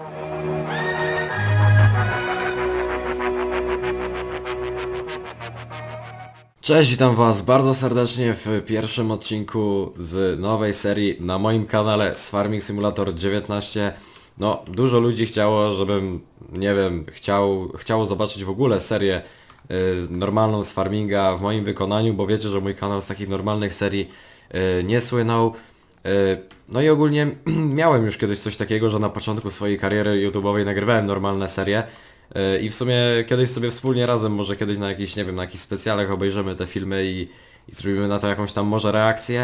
Cześć, witam was bardzo serdecznie w pierwszym odcinku z nowej serii na moim kanale z Farming Simulator 19. No, dużo ludzi chciało, żebym, nie wiem, chciało zobaczyć w ogóle serię normalną z farminga w moim wykonaniu, bo wiecie, że mój kanał z takich normalnych serii nie słynął. No i ogólnie miałem już kiedyś coś takiego, że na początku swojej kariery YouTube'owej nagrywałem normalne serie. I w sumie kiedyś sobie wspólnie razem, może kiedyś na jakiś, nie wiem, na jakichś specjalach obejrzymy te filmy i zrobimy na to jakąś tam może reakcję.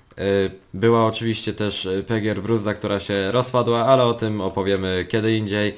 Była oczywiście też PGR Bruzda, która się rozpadła, ale o tym opowiemy kiedy indziej.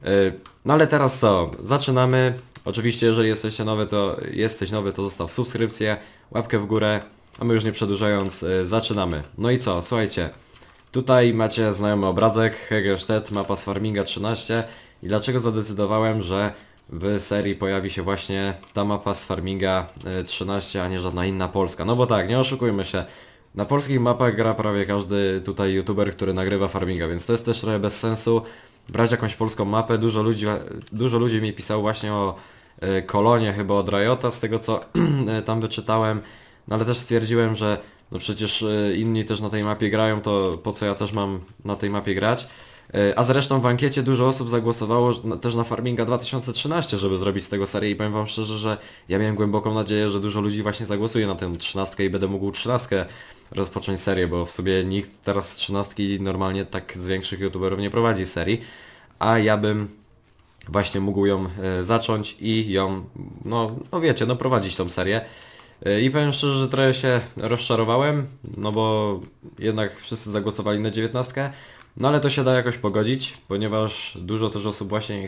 No ale teraz co? Zaczynamy. Oczywiście jeżeli jesteś nowy, to zostaw subskrypcję, łapkę w górę, a my już nie przedłużając, zaczynamy. No i co? Słuchajcie, tutaj macie znajomy obrazek, Hegerstedt, mapa z Farminga 13. I dlaczego zadecydowałem, że w serii pojawi się właśnie ta mapa z Farminga 13, a nie żadna inna polska? No bo tak, nie oszukujmy się. Na polskich mapach gra prawie każdy tutaj youtuber, który nagrywa Farminga, więc to jest też trochę bez sensu brać jakąś polską mapę. Dużo ludzi mi pisało właśnie o Kolonie, chyba od Riota, z tego co tam wyczytałem. No ale też stwierdziłem, że no przecież inni też na tej mapie grają, to po co ja też mam na tej mapie grać? A zresztą w ankiecie dużo osób zagłosowało też na Farminga 2013, żeby zrobić z tego serię i powiem wam szczerze, że ja miałem głęboką nadzieję, że dużo ludzi właśnie zagłosuje na tę 13 i będę mógł 13 rozpocząć serię, bo w sobie nikt teraz z 13 normalnie tak z większych youtuberów nie prowadzi serii, a ja bym właśnie mógł ją zacząć i ją, no wiecie, no prowadzić tą serię. I powiem szczerze, że trochę się rozczarowałem, no bo jednak wszyscy zagłosowali na 19. No ale to się da jakoś pogodzić, ponieważ dużo też osób właśnie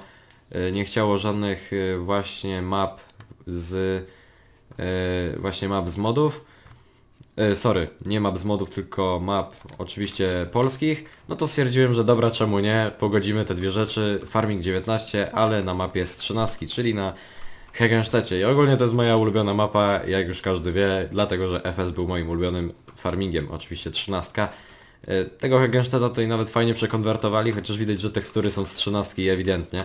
nie chciało żadnych właśnie map z modów. Sorry, nie map z modów, tylko map oczywiście polskich. No to stwierdziłem, że dobra, czemu nie, pogodzimy te dwie rzeczy. Farming 19, ale na mapie z 13, czyli na Hegenstedcie. I ogólnie to jest moja ulubiona mapa, jak już każdy wie, dlatego że FS był moim ulubionym farmingiem, oczywiście 13. Tego Hegenstedta tutaj nawet fajnie przekonwertowali, chociaż widać, że tekstury są z 13 ewidentnie.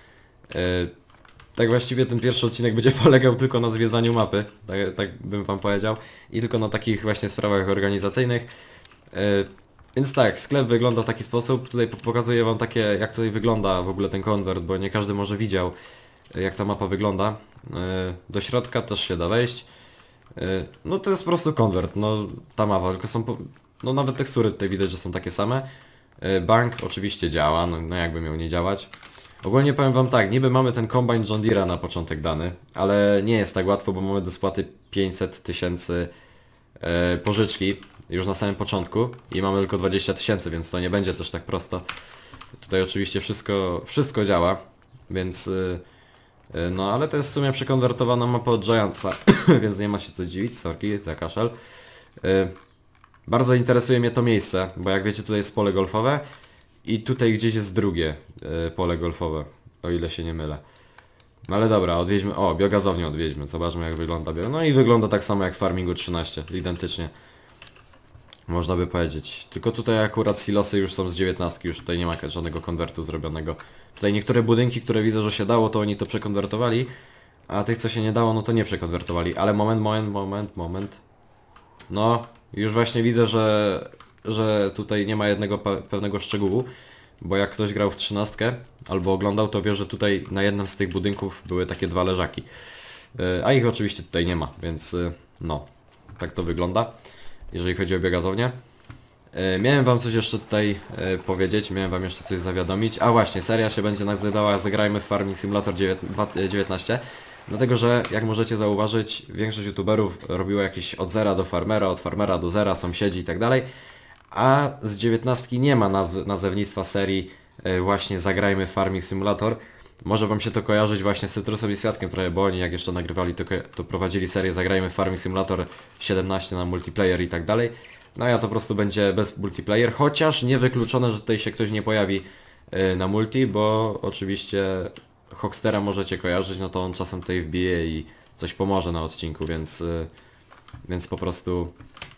Tak właściwie ten pierwszy odcinek będzie polegał tylko na zwiedzaniu mapy, tak bym wam powiedział. I tylko na takich właśnie sprawach organizacyjnych. Więc tak, sklep wygląda w taki sposób. Tutaj pokazuję wam takie, jak tutaj wygląda w ogóle ten konwert, bo nie każdy może widział, jak ta mapa wygląda. Do środka też się da wejść. No to jest po prostu konwert, no ta mapa, tylko są... No nawet tekstury tutaj widać, że są takie same. Bank oczywiście działa, no jakby miał nie działać. Ogólnie powiem wam tak, niby mamy ten Combine John Deere'a na początek dany, ale nie jest tak łatwo, bo mamy do spłaty 500 000 pożyczki już na samym początku i mamy tylko 20 000, więc to nie będzie też tak prosto. Tutaj oczywiście wszystko działa, więc... no ale to jest w sumie przekonwertowana mapa od Giantsa, więc nie ma się co dziwić, sorki za kaszel. Bardzo interesuje mnie to miejsce, bo jak wiecie tutaj jest pole golfowe i tutaj gdzieś jest drugie pole golfowe, o ile się nie mylę. No ale dobra, odwiedźmy, biogazownię odwiedźmy, zobaczmy jak wygląda no i wygląda tak samo jak w Farmingu 13, identycznie. Można by powiedzieć. Tylko tutaj akurat silosy już są z 19, już tutaj nie ma żadnego konwertu zrobionego. Tutaj niektóre budynki, które widzę, że się dało, to oni to przekonwertowali, a tych co się nie dało, no to nie przekonwertowali. Ale moment. No, już właśnie widzę, że tutaj nie ma jednego pewnego szczegółu, bo jak ktoś grał w 13 albo oglądał, to wie, że tutaj na jednym z tych budynków były takie dwa leżaki. A ich oczywiście tutaj nie ma, więc no, tak to wygląda, jeżeli chodzi o biogazownię. Miałem wam coś jeszcze tutaj powiedzieć, miałem wam jeszcze coś zawiadomić. A właśnie, seria się będzie nazywała Zagrajmy w Farming Simulator 19. Dlatego, że jak możecie zauważyć, większość youtuberów robiło jakieś od zera do farmera, od farmera do zera, sąsiedzi i tak dalej. A z 19 nie ma nazewnictwa serii właśnie Zagrajmy w Farming Simulator. Może wam się to kojarzyć właśnie z Cytrusem i Świadkiem trochę, bo oni jak jeszcze nagrywali, to prowadzili serię Zagrajmy w Farming Simulator 17 na multiplayer i tak dalej. No ja to po prostu będzie bez multiplayer, chociaż niewykluczone, że tutaj się ktoś nie pojawi na multi, bo oczywiście Hoxtera możecie kojarzyć, no to on czasem tutaj wbije i coś pomoże na odcinku, więc po prostu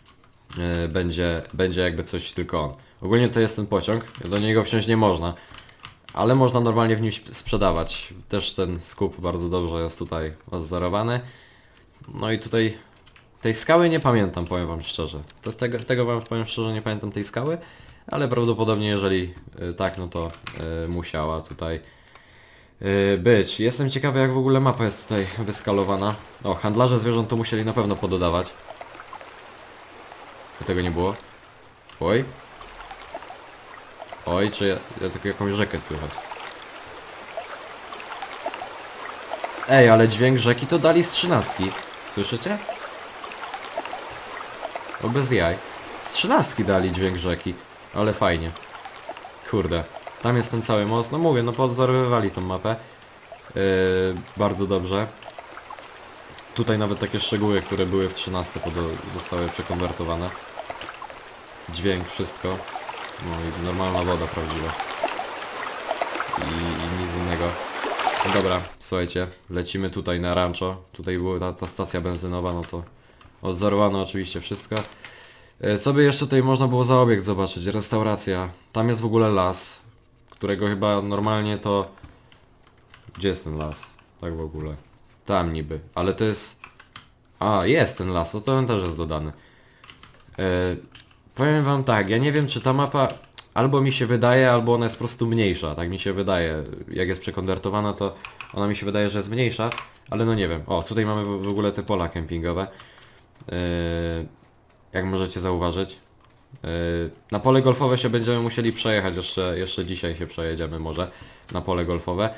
będzie jakby coś tylko on. Ogólnie to jest ten pociąg, do niego wsiąść nie można, ale można normalnie w nim sprzedawać. Też ten skup bardzo dobrze jest tutaj odzorowany. No i tutaj tej skały nie pamiętam, powiem wam szczerze. Tego wam powiem szczerze, nie pamiętam tej skały, ale prawdopodobnie jeżeli tak, no to musiała tutaj być. Jestem ciekawy, jak w ogóle mapa jest tutaj wyskalowana. O, handlarze zwierząt to musieli na pewno pododawać. Tego nie było. Oj. Oj, czy ja tylko jakąś rzekę słychać. Ej, ale dźwięk rzeki to dali z 13. Słyszycie? O, bez jaj. Z 13 dali dźwięk rzeki. Ale fajnie. Kurde. Tam jest ten cały most. No mówię, no podzorowywali tą mapę. Bardzo dobrze. Tutaj nawet takie szczegóły, które były w 13 zostały przekonwertowane. Dźwięk, wszystko. No i normalna woda prawdziwa. I nic innego. No dobra, słuchajcie, lecimy tutaj na rancho. Tutaj była ta stacja benzynowa, no to odzorowano oczywiście wszystko. Co by jeszcze tutaj można było za obiekt zobaczyć? Restauracja. Tam jest w ogóle las, którego chyba normalnie to... Gdzie jest ten las? Tak w ogóle. Tam niby, ale to jest... A, jest ten las, to on też jest dodany. Powiem wam tak, ja nie wiem, czy ta mapa albo mi się wydaje, albo ona jest po prostu mniejsza, tak mi się wydaje. Jak jest przekonwertowana, to ona mi się wydaje, że jest mniejsza, ale no nie wiem. O, tutaj mamy w ogóle te pola kempingowe. Jak możecie zauważyć. Na pole golfowe się będziemy musieli przejechać, jeszcze dzisiaj się przejedziemy może na pole golfowe.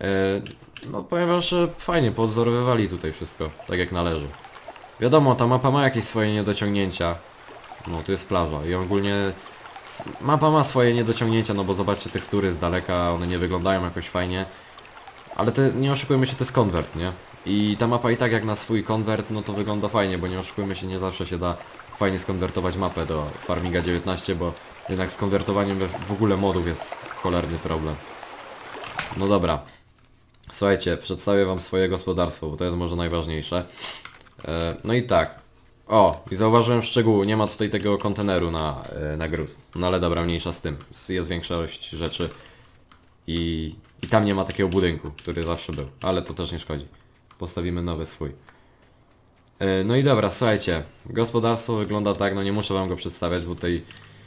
No powiem wam, że fajnie podzorowywali tutaj wszystko, tak jak należy. Wiadomo, ta mapa ma jakieś swoje niedociągnięcia. No, tu jest plaża i ogólnie mapa ma swoje niedociągnięcia, no bo zobaczcie tekstury z daleka, one nie wyglądają jakoś fajnie. Ale nie oszukujmy się, to jest konwert, nie? I ta mapa i tak jak na swój konwert, no to wygląda fajnie, bo nie oszukujmy się, nie zawsze się da fajnie skonwertować mapę do Farminga 19, bo jednak z konwertowaniem w ogóle modów jest cholerny problem. No dobra. Słuchajcie, przedstawię wam swoje gospodarstwo, bo to jest może najważniejsze. No i tak. O, i zauważyłem szczegółu, nie ma tutaj tego konteneru na gruz. No ale dobra, mniejsza z tym. Jest większość rzeczy. I tam nie ma takiego budynku, który zawsze był. Ale to też nie szkodzi. Postawimy nowy swój. No i dobra, słuchajcie. Gospodarstwo wygląda tak, no nie muszę wam go przedstawiać, bo tutaj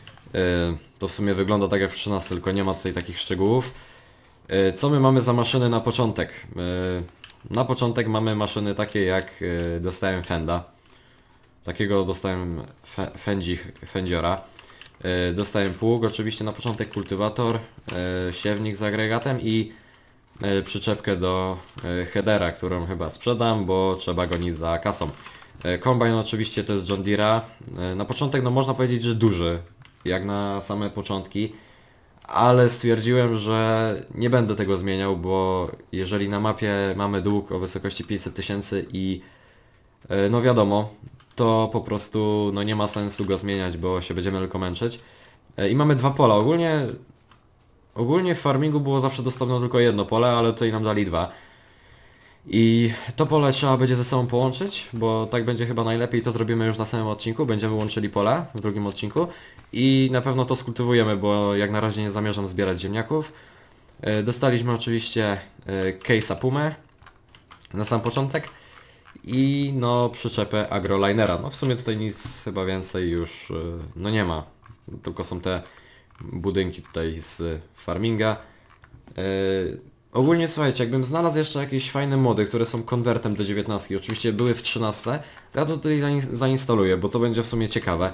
to w sumie wygląda tak jak w 13, tylko nie ma tutaj takich szczegółów. Co my mamy za maszyny na początek? Na początek mamy maszyny takie jak dostałem Fenda. Takiego dostałem Fendziora. Dostałem pług, oczywiście na początek kultywator, siewnik z agregatem i przyczepkę do headera, którą chyba sprzedam, bo trzeba gonić za kasą. Kombajn oczywiście to jest John Deere'a. Na początek no można powiedzieć, że duży, jak na same początki. Ale stwierdziłem, że nie będę tego zmieniał, bo jeżeli na mapie mamy dług o wysokości 500 tysięcy i no wiadomo, to po prostu no nie ma sensu go zmieniać, bo się będziemy tylko męczyć. I mamy dwa pola. Ogólnie w farmingu było zawsze dostępne tylko jedno pole, ale tutaj nam dali dwa. I to pole trzeba będzie ze sobą połączyć, bo tak będzie chyba najlepiej, to zrobimy już na samym odcinku, będziemy łączyli pola w drugim odcinku i na pewno to skultywujemy, bo jak na razie nie zamierzam zbierać ziemniaków. Dostaliśmy oczywiście case'a Pumę na sam początek i no przyczepę Agrolinera. No w sumie tutaj nic chyba więcej już no nie ma, tylko są te budynki tutaj z farminga. Ogólnie słuchajcie, jakbym znalazł jeszcze jakieś fajne mody, które są konwertem do 19, oczywiście były w 13, to ja to tutaj zainstaluję, bo to będzie w sumie ciekawe.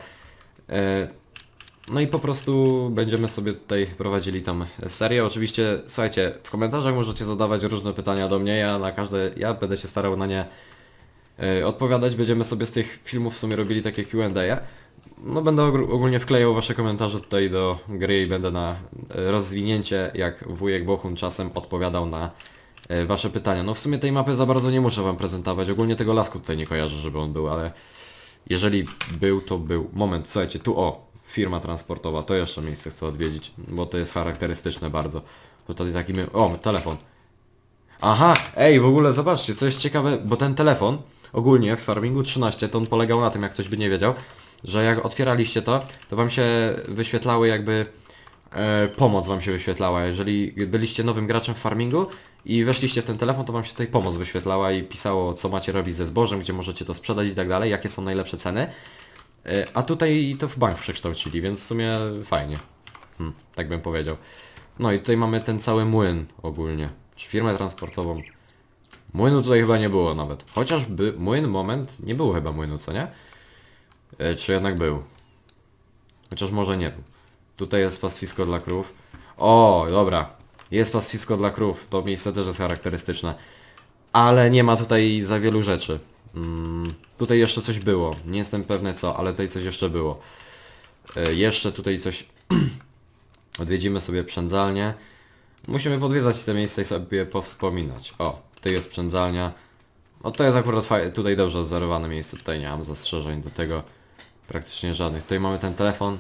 No i po prostu będziemy sobie tutaj prowadzili tą serię. Oczywiście, słuchajcie, w komentarzach możecie zadawać różne pytania do mnie, ja będę się starał na nie odpowiadać. Będziemy sobie z tych filmów w sumie robili takie Q&A. No będę ogólnie wklejał wasze komentarze tutaj do gry i będę na rozwinięcie, jak wujek Bohun czasem odpowiadał na wasze pytania. No w sumie tej mapy za bardzo nie muszę wam prezentować, ogólnie tego lasku tutaj nie kojarzę, żeby on był, ale jeżeli był, to był. Moment, słuchajcie, tu o, firma transportowa, to jeszcze miejsce chcę odwiedzić, bo to jest charakterystyczne bardzo. Tutaj taki o, telefon. Aha, ej, w ogóle zobaczcie, co jest ciekawe, bo ten telefon ogólnie w Farmingu 13 to on polegał na tym, jak ktoś by nie wiedział, że jak otwieraliście to wam się wyświetlały jakby pomoc wam się wyświetlała. Jeżeli byliście nowym graczem w farmingu i weszliście w ten telefon, to wam się tutaj pomoc wyświetlała i pisało, co macie robić ze zbożem, gdzie możecie to sprzedać i tak dalej, jakie są najlepsze ceny. A tutaj to w bank przekształcili, więc w sumie fajnie. Tak bym powiedział. No i tutaj mamy ten cały młyn ogólnie. Czy firmę transportową. Młynu tutaj chyba nie było nawet. Chociażby młyn, moment, nie było chyba młynu, co nie? Czy jednak był? Chociaż może nie był. Tutaj jest pastwisko dla krów. O, dobra. Jest pastwisko dla krów. To miejsce też jest charakterystyczne. Ale nie ma tutaj za wielu rzeczy. Tutaj jeszcze coś było. Nie jestem pewny co, ale tutaj coś jeszcze było. Jeszcze tutaj coś... Odwiedzimy sobie przędzalnię. Musimy podwiedzać te miejsca i sobie powspominać. O, tutaj jest przędzalnia. No to jest akurat tutaj dobrze odzorowane miejsce. Tutaj nie mam zastrzeżeń do tego. Praktycznie żadnych. Tutaj mamy ten telefon.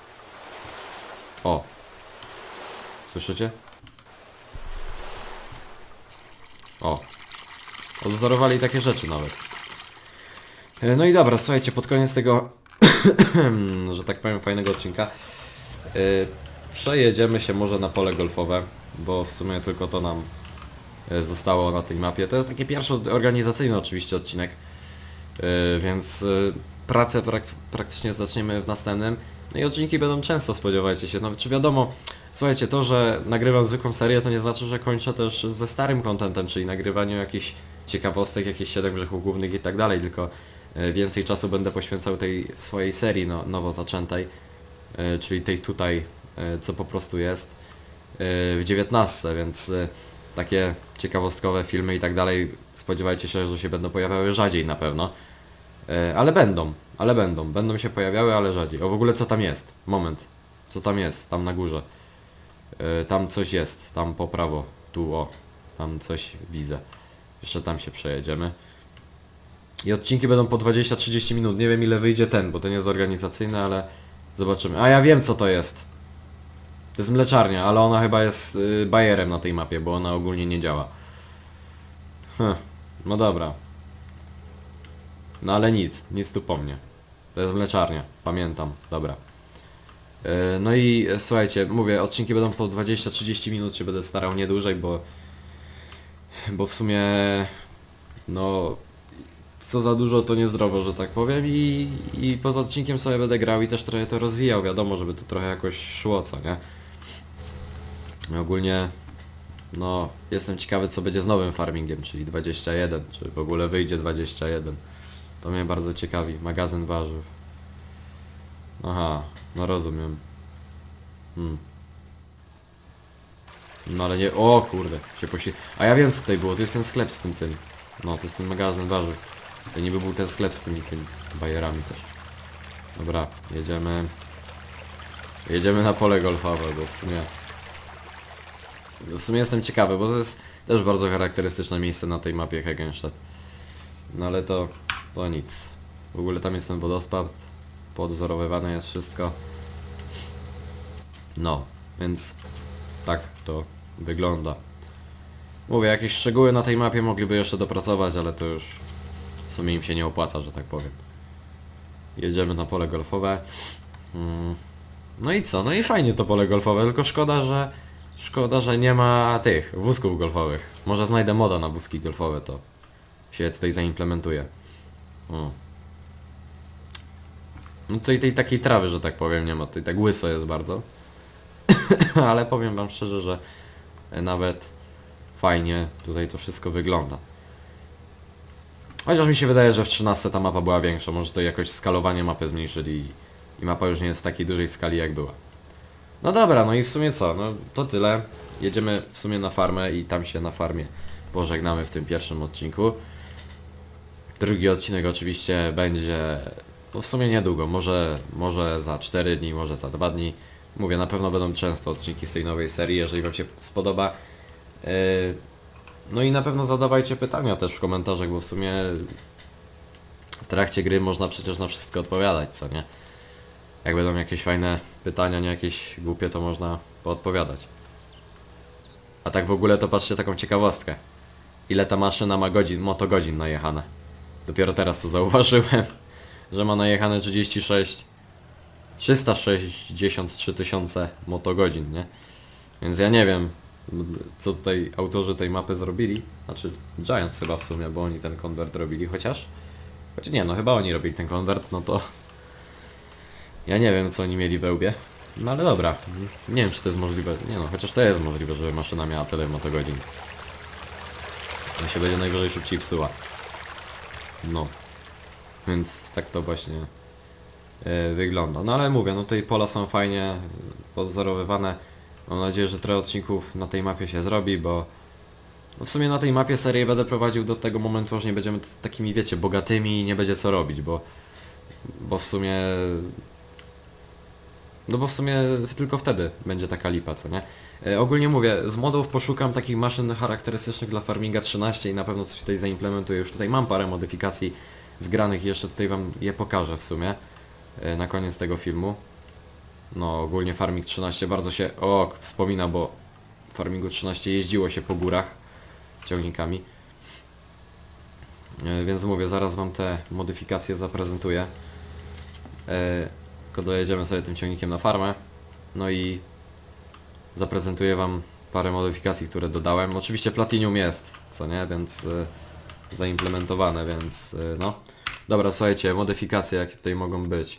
O. Słyszycie? O. Odwzorowali takie rzeczy nawet. No i dobra, słuchajcie, pod koniec tego, że tak powiem, fajnego odcinka przejedziemy się może na pole golfowe, bo w sumie tylko to nam zostało na tej mapie. To jest taki pierwszy organizacyjny oczywiście odcinek, więc pracę praktycznie zaczniemy w następnym. No i odcinki będą często, spodziewajcie się. No czy wiadomo, słuchajcie, to, że nagrywam zwykłą serię, to nie znaczy, że kończę też ze starym contentem, czyli nagrywaniu jakichś ciekawostek, jakichś 7 grzechów głównych i tak dalej, tylko więcej czasu będę poświęcał tej swojej serii nowo zaczętej, czyli tej tutaj, co po prostu jest w 19, więc takie ciekawostkowe filmy i tak dalej, spodziewajcie się, że się będą pojawiały rzadziej na pewno. Ale będą się pojawiały, ale rzadziej. O, w ogóle co tam jest? Moment. Co tam jest? Tam na górze. Tam coś jest. Tam po prawo. Tu, o. Tam coś widzę. Jeszcze tam się przejedziemy. I odcinki będą po 20-30 minut. Nie wiem ile wyjdzie ten, bo ten jest organizacyjny, ale zobaczymy. A ja wiem co to jest. To jest mleczarnia, ale ona chyba jest bajerem na tej mapie, bo ona ogólnie nie działa. No dobra. No ale nic tu po mnie. To jest mleczarnia, pamiętam, dobra. No i słuchajcie, mówię, odcinki będą po 20-30 minut, się będę starał nie dłużej, bo w sumie no co za dużo to niezdrowo, że tak powiem i poza odcinkiem sobie będę grał i też trochę to rozwijał, wiadomo, żeby to trochę jakoś szło, co nie? Ogólnie no jestem ciekawy co będzie z nowym farmingiem, czyli 21, czy w ogóle wyjdzie 21. To mnie bardzo ciekawi. Magazyn warzyw. Aha, no rozumiem. No ale nie... O kurde, się A ja wiem co tutaj było, to jest ten sklep z tym. No, to jest ten magazyn warzyw. To niby był ten sklep z tymi bajerami też. Dobra, jedziemy. Jedziemy na pole golfowe, bo w sumie jestem ciekawy, bo to jest też bardzo charakterystyczne miejsce na tej mapie Hegenstedt. No ale to nic. W ogóle tam jest ten wodospad. Podwzorowywane jest wszystko. No, więc tak to wygląda. Mówię, jakieś szczegóły na tej mapie mogliby jeszcze dopracować, ale to już w sumie im się nie opłaca, że tak powiem. Jedziemy na pole golfowe. No i co? No i fajnie to pole golfowe, tylko szkoda, że nie ma tych wózków golfowych. Może znajdę moda na wózki golfowe, to się tutaj zaimplementuje. O. No tutaj tej takiej trawy, że tak powiem, nie ma. Tutaj tak łyso jest bardzo. Ale powiem wam szczerze, że nawet fajnie tutaj to wszystko wygląda. Chociaż mi się wydaje, że w 13 ta mapa była większa. Może to jakoś skalowanie mapy zmniejszyli i mapa już nie jest w takiej dużej skali jak była. No dobra, no i w sumie co? No to tyle. Jedziemy w sumie na farmę i tam się na farmie pożegnamy w tym pierwszym odcinku. Drugi odcinek oczywiście będzie no w sumie niedługo, może za 4 dni, może za 2 dni. Mówię, na pewno będą często odcinki z tej nowej serii, jeżeli wam się spodoba. No i na pewno zadawajcie pytania też w komentarzach, bo w sumie w trakcie gry można przecież na wszystko odpowiadać, co nie? Jak będą jakieś fajne pytania, nie jakieś głupie, to można poodpowiadać. A tak w ogóle to patrzcie taką ciekawostkę. Ile ta maszyna ma motogodzin najechane. Dopiero teraz to zauważyłem, że ma najechane 36 363 tysiące motogodzin, nie? Więc ja nie wiem, co tutaj autorzy tej mapy zrobili. Znaczy Giants chyba w sumie, bo oni ten konwert robili, chociaż nie, no chyba oni robili ten konwert, no to ja nie wiem, co oni mieli we łbie. No ale dobra, nie wiem, czy to jest możliwe. Nie no, chociaż to jest możliwe, żeby maszyna miała tyle motogodzin. On się będzie najwyżej szybciej psuła. No. Więc tak to właśnie wygląda. No ale mówię, no tutaj pola są fajnie pozorowywane. Mam nadzieję, że trochę odcinków na tej mapie się zrobi, bo no w sumie na tej mapie serię będę prowadził do tego momentu, że nie będziemy takimi, wiecie, bogatymi i nie będzie co robić, bo w sumie... No bo w sumie tylko wtedy będzie taka lipa, co nie? Ogólnie mówię, z modów poszukam takich maszyn charakterystycznych dla Farminga 13 i na pewno coś tutaj zaimplementuję. Już tutaj mam parę modyfikacji zgranych i jeszcze tutaj wam je pokażę w sumie na koniec tego filmu. No ogólnie Farming 13 bardzo się wspomina, bo w Farmingu 13 jeździło się po górach ciągnikami. Więc mówię, zaraz wam te modyfikacje zaprezentuję. Tylko dojedziemy sobie tym ciągnikiem na farmę. No i zaprezentuję wam parę modyfikacji, które dodałem. Oczywiście Platinum jest, co nie? Więc zaimplementowane, więc no. Dobra, słuchajcie, modyfikacje jakie tutaj mogą być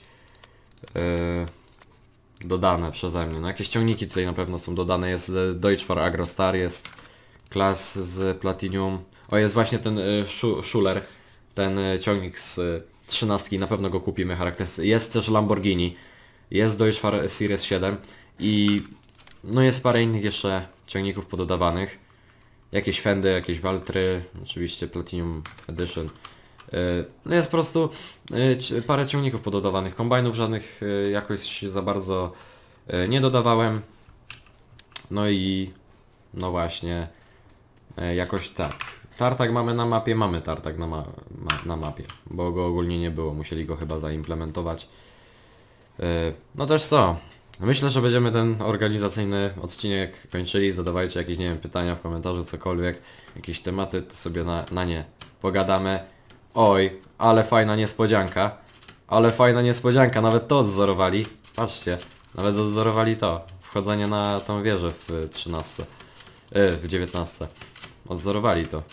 dodane przeze mnie. No jakieś ciągniki tutaj na pewno są dodane. Jest Deutschfahr Agrostar, jest Klas z Platinum. O, jest właśnie ten Schuler, ten ciągnik z 13, na pewno go kupimy charakterystycznie. Jest też Lamborghini, jest Deutschfahr Series 7 i no jest parę innych jeszcze ciągników pododawanych. Jakieś Fendy, jakieś Valtry, oczywiście Platinum Edition. No jest po prostu parę ciągników pododawanych. Kombajnów żadnych jakoś za bardzo nie dodawałem. No i no właśnie jakoś tak. Tartak mamy na mapie, mamy tartak na mapie, bo go ogólnie nie było, musieli go chyba zaimplementować. No też co? Myślę, że będziemy ten organizacyjny odcinek kończyli. Zadawajcie jakieś, nie wiem, pytania w komentarzu, cokolwiek, jakieś tematy, to sobie na nie pogadamy. Oj, ale fajna niespodzianka. Ale fajna niespodzianka, nawet to odzorowali. Patrzcie, nawet odzorowali to. Wchodzenie na tą wieżę w 13. W 19. Odzorowali to.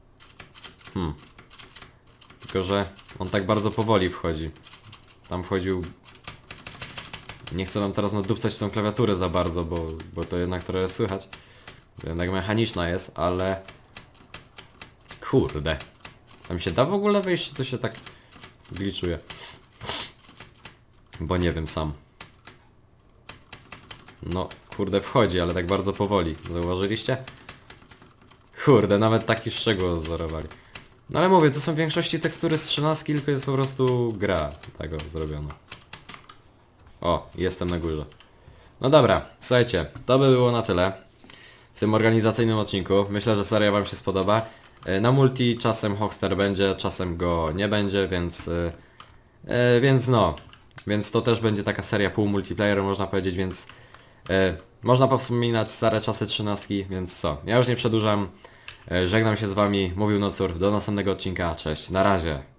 Tylko, że on tak bardzo powoli wchodzi. Tam wchodził... Nie chcę wam teraz nadupcać w tą klawiaturę za bardzo, bo to jednak trochę słychać. Jednak mechaniczna jest, ale... Kurde. Tam się da w ogóle wejść, czy to się tak glitchuje? Bo nie wiem sam. No, kurde, wchodzi, ale tak bardzo powoli. Zauważyliście? Kurde, nawet taki szczegół odzorowali. No ale mówię, to są w większości tekstury z 13, tylko jest po prostu gra tego zrobiona. O, jestem na górze. No dobra, słuchajcie, to by było na tyle w tym organizacyjnym odcinku. Myślę, że seria wam się spodoba. Na multi czasem Hoxter będzie, czasem go nie będzie, więc to też będzie taka seria pół multiplayer, można powiedzieć, więc można powspominać stare czasy 13, więc co, ja już nie przedłużam, żegnam się z wami, mówił Noctur, do następnego odcinka, cześć, na razie.